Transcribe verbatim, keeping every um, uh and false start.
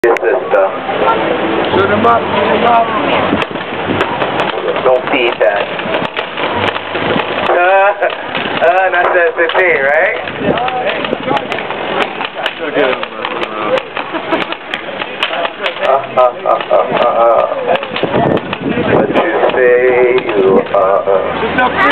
your sister. Shoot him up, shoot him up. Don't feed that. Uh, uh, not that fifteen, right? Look at him. Uh, uh, uh, uh, uh, uh. What you say you are.